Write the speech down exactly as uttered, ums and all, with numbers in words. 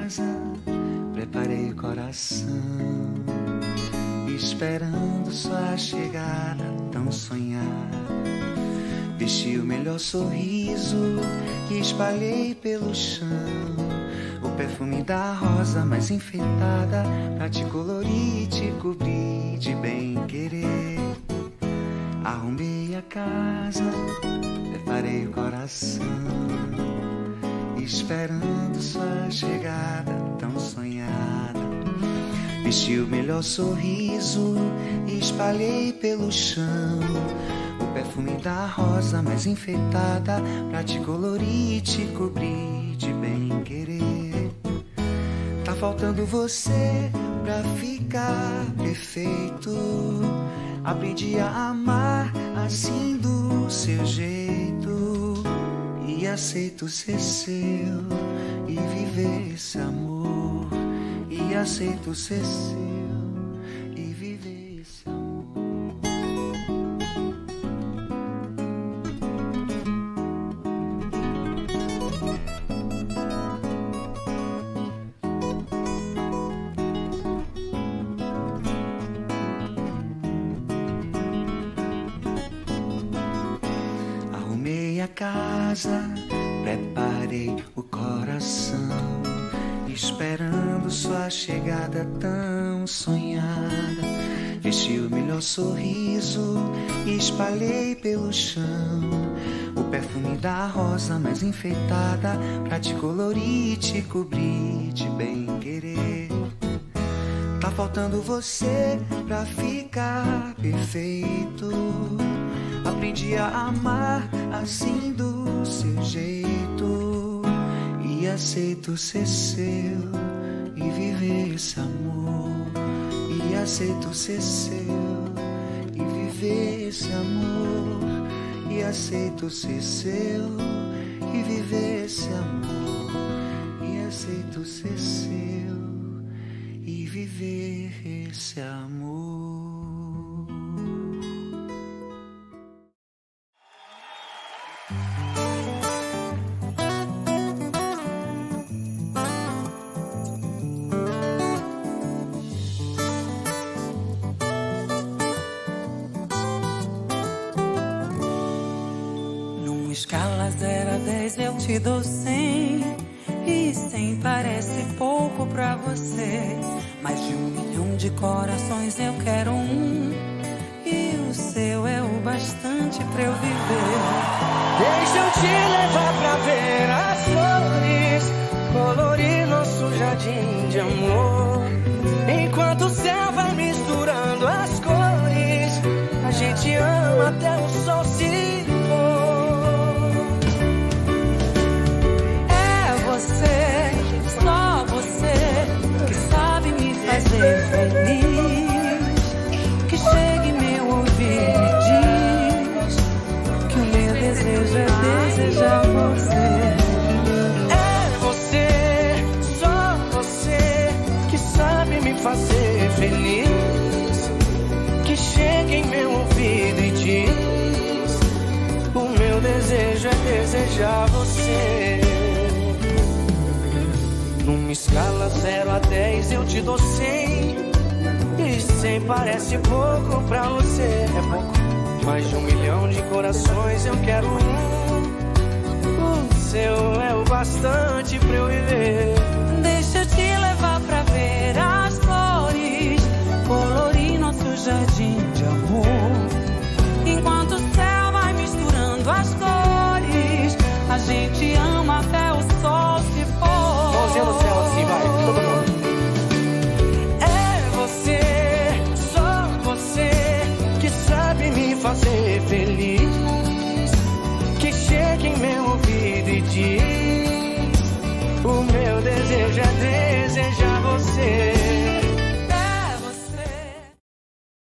casa, preparei o coração, esperando sua chegada tão sonhada. Vesti o melhor sorriso e espalhei pelo chão o perfume da rosa mais enfeitada, pra te colorir e te cobrir de bem-querer. Arrumei a casa, preparei o coração, esperando sua chegada tão sonhada. Vesti o melhor sorriso e espalhei pelo chão o perfume da rosa mais enfeitada, pra te colorir e te cobrir de bem-querer. Tá faltando você pra ficar perfeito. Aprendi a amar assim do seu jeito, e aceito ser seu e viver esse amor. E aceito ser seu e viver esse amor. Arrumei a casa, preparei o coração, esperando sua chegada tão sonhada. Vesti o melhor sorriso e espalhei pelo chão o perfume da rosa mais enfeitada, pra te colorir e te cobrir de bem-querer. Tá faltando você pra ficar perfeito. Aprendi a amar assim do seu jeito, e aceito ser seu e viver esse amor. E aceito ser seu e viver esse amor. E aceito ser seu e viver esse amor. E aceito ser seu e viver esse amor. Escala zero a dez eu te dou cem, e cem parece pouco pra você. Mais de um milhão de corações eu quero um, e o seu é o bastante pra eu viver. Deixa eu te levar pra ver as flores, colorir nosso jardim de amor. Enquanto o céu vai misturando as cores, a gente ama até o sol se for. Você, só você, que sabe me fazer feliz, que chega em meu ouvido e diz que o meu desejo é desejar você. É você, só você, que sabe me fazer feliz, que chega em meu ouvido e diz: o meu desejo é desejar você. Numa escala zero a dez eu te dou cem, e cem parece pouco pra você. É pouco. Mais de um milhão de corações eu quero um, o seu é o bastante pra eu viver. Deixa eu te levar pra ver as flores, colorir nosso jardim de amor. Enquanto o céu vai misturando as cores, a gente ama até o sol se for. Mãozinha no céu assim, vai, todo mundo. É você, só você, que sabe me fazer feliz,